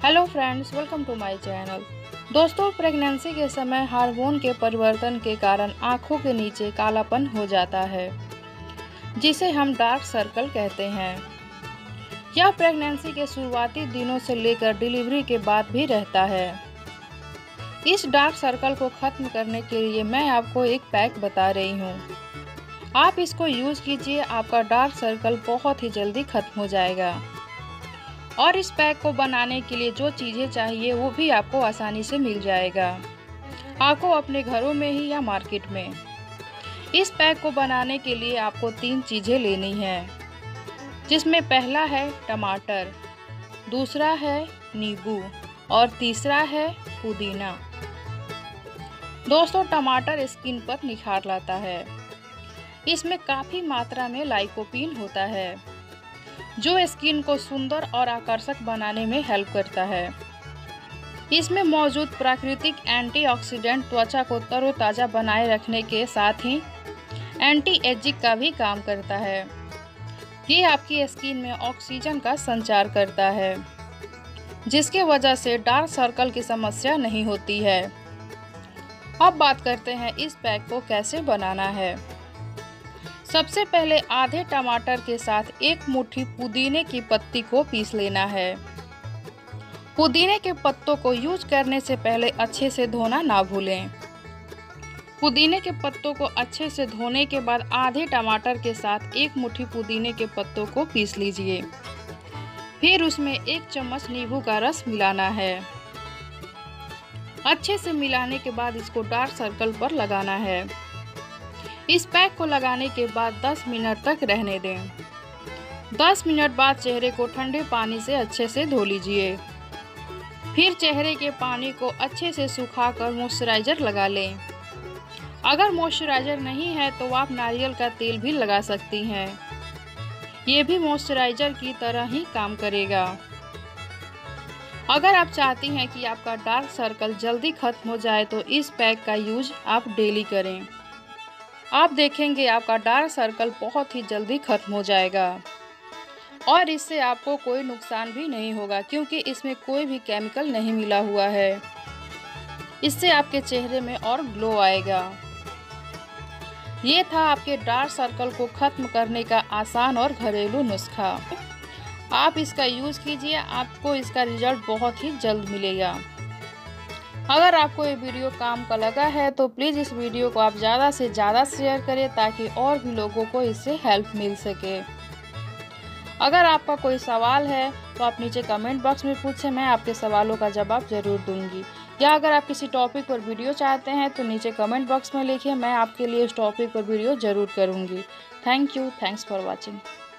Hello friends, welcome to my channel. दोस्तों, pregnancy के समय हार्मोन के परिवर्तन के कारण आंखों के नीचे कालापन हो जाता है, जिसे हम डार्क सर्कल कहते हैं। यह प्रेगनेंसी के शुरुआती दिनों से लेकर डिलीवरी के बाद भी रहता है। इस डार्क सर्कल को खत्म करने के लिए मैं आपको एक पैक बता रही हूँ। आप इसको यूज़ कीजिए, आपका डार्क सर्कल बहुत ही जल्दी खत्म हो जाएगा। और इस पैक को बनाने के लिए जो चीज़ें चाहिए वो भी आपको आसानी से मिल जाएगा, आपको अपने घरों में ही या मार्केट में। इस पैक को बनाने के लिए आपको 3 चीज़ें लेनी हैं, जिसमें पहला है टमाटर, दूसरा है नींबू और तीसरा है पुदीना। दोस्तों, टमाटर स्किन पर निखार लाता है। इसमें काफ़ी मात्रा में लाइकोपीन होता है, जो स्किन को सुंदर और आकर्षक बनाने में हेल्प करता है। इसमें मौजूद प्राकृतिक एंटीऑक्सीडेंट त्वचा को तरोताज़ा बनाए रखने के साथ ही एंटी एजिंग का भी काम करता है। ये आपकी स्किन में ऑक्सीजन का संचार करता है, जिसके वजह से डार्क सर्कल की समस्या नहीं होती है। अब बात करते हैं इस पैक को कैसे बनाना है। सबसे पहले आधे टमाटर के साथ 1 मुट्ठी पुदीने की पत्ती को पीस लेना है। पुदीने के पत्तों को यूज करने से पहले अच्छे से धोना ना भूलें। पुदीने के पत्तों को अच्छे से धोने के बाद आधे टमाटर के साथ 1 मुट्ठी पुदीने के पत्तों को पीस लीजिए। फिर उसमें 1 चम्मच नींबू का रस मिलाना है। अच्छे से मिलाने के बाद इसको डार्क सर्कल पर लगाना है। इस पैक को लगाने के बाद 10 मिनट तक रहने दें। 10 मिनट बाद चेहरे को ठंडे पानी से अच्छे से धो लीजिए। फिर चेहरे के पानी को अच्छे से सुखाकर मॉइस्चराइज़र लगा लें। अगर मॉइस्चराइज़र नहीं है तो आप नारियल का तेल भी लगा सकती हैं। ये भी मॉइस्चराइज़र की तरह ही काम करेगा। अगर आप चाहती हैं कि आपका डार्क सर्कल जल्दी खत्म हो जाए तो इस पैक का यूज आप डेली करें। आप देखेंगे आपका डार्क सर्कल बहुत ही जल्दी खत्म हो जाएगा और इससे आपको कोई नुकसान भी नहीं होगा, क्योंकि इसमें कोई भी केमिकल नहीं मिला हुआ है। इससे आपके चेहरे में और ग्लो आएगा। ये था आपके डार्क सर्कल को खत्म करने का आसान और घरेलू नुस्खा। आप इसका यूज़ कीजिए, आपको इसका रिजल्ट बहुत ही जल्द मिलेगा। अगर आपको ये वीडियो काम का लगा है तो प्लीज़ इस वीडियो को आप ज़्यादा से ज़्यादा शेयर करें, ताकि और भी लोगों को इससे हेल्प मिल सके। अगर आपका कोई सवाल है तो आप नीचे कमेंट बॉक्स में पूछें, मैं आपके सवालों का जवाब ज़रूर दूंगी। या अगर आप किसी टॉपिक पर वीडियो चाहते हैं तो नीचे कमेंट बॉक्स में लिखिए, मैं आपके लिए इस टॉपिक पर वीडियो ज़रूर करूँगी। Thank you, thanks for watching.